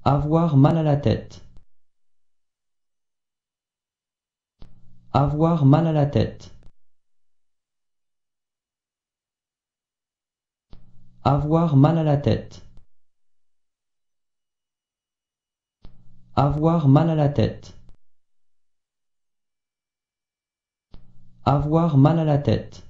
Avoir mal à la tête. Avoir mal à la tête. Avoir mal à la tête. Avoir mal à la tête. Avoir mal à la tête.